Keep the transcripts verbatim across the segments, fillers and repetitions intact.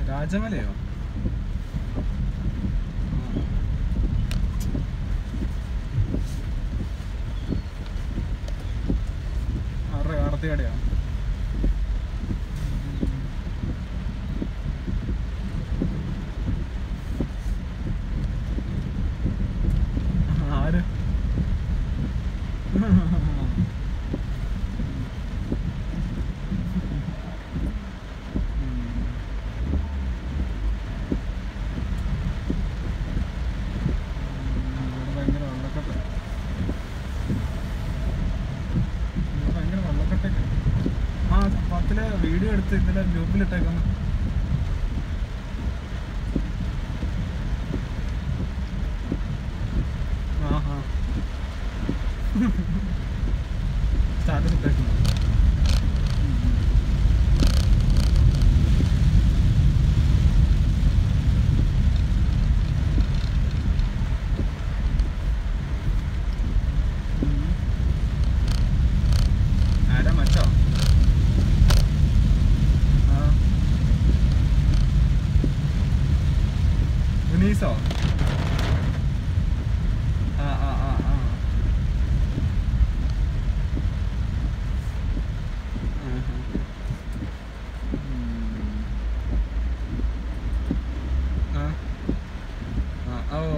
രാജമലയോ? ആരുടെ കാർത്തികടയോ? ആര്? വീഡിയോ എടുത്ത് ഇതിലെ ഗ്രൂപ്പിലിട്ടേക്കുന്നു. ആ ഹാ സ്റ്റാറ്റസ് ഇട്ടേക്കുന്നു. ആരാ മച്ചോ? ഉനീസോ? ആ ആ ആ ആ ആ ഓ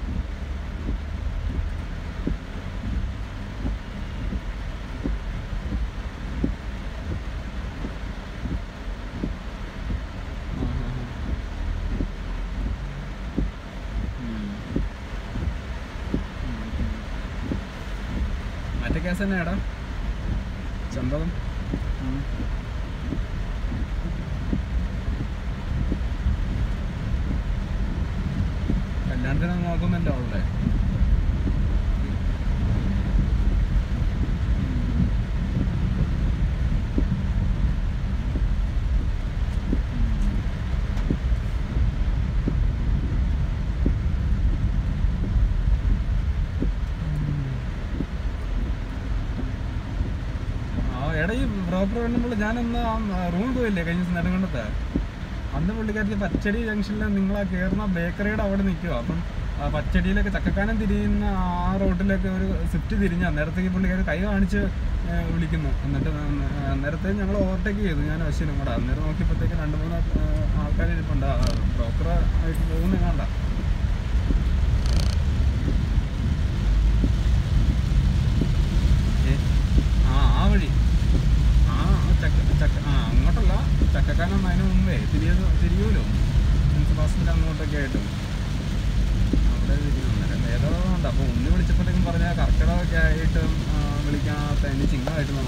മറ്റേ കേസ് തന്നെയാടാ ചമ്പകം. കല്യാണത്തിന് നോക്കുന്നുണ്ടോ അവളുടെ? എടാ ഈ പ്രോപ്പർ വേണ്ടുമ്പോൾ ഞാനന്ന് ആ റൂമിൽ പോയില്ലേ കഴിഞ്ഞ ദിവസം നെടുങ്കണ്ടത്ത്? അന്ന് പുള്ളിക്കാരത്തി പച്ചടി ജംഗ്ഷനിൽ നിങ്ങൾ ആ കയറുന്ന ബേക്കറിയുടെ അവിടെ നിൽക്കുക. അപ്പം പച്ചടിയിലൊക്കെ ചക്കക്കാനം തിരിയുന്ന ആ റോട്ടിലൊക്കെ ഒരു സ്വിഫ്റ്റ് തിരിഞ്ഞ് അന്നേരത്തേക്ക് പുള്ളിക്കാർ കൈ കാണിച്ച് വിളിക്കുന്നു. എന്നിട്ട് അന്നേരത്തേക്ക് ഞങ്ങൾ ഓവർടേക്ക് ചെയ്തു, ഞാൻ അശ്വിനും കൂടെ. അന്നേരം നോക്കിയപ്പോഴത്തേക്ക് രണ്ട് മൂന്ന് ആൾക്കാർ ഇരിപ്പുണ്ട്. ബ്രോക്കർ ആയിട്ട് പോകുന്ന കണ്ട. ആ ആ വഴി ആ ചക്ക ചക്ക ആ അങ്ങോട്ടല്ല, ചക്കക്കാനം അതിന് മുമ്പേ തിരിയ തിരിയൂലോ മീൻസ് ബസ്സിൻ്റെ അങ്ങോട്ടൊക്കെ ആയിട്ടും അവിടെ തിരിയുന്നേരം ഏതോ ഉണ്ട്. അപ്പോൾ ഒന്ന് വിളിച്ചപ്പോഴത്തേക്കും പറഞ്ഞാൽ കർക്കിടകമൊക്കെ ആയിട്ട് വിളിക്കാത്ത ഇനി ചിങ്ങമായിട്ട്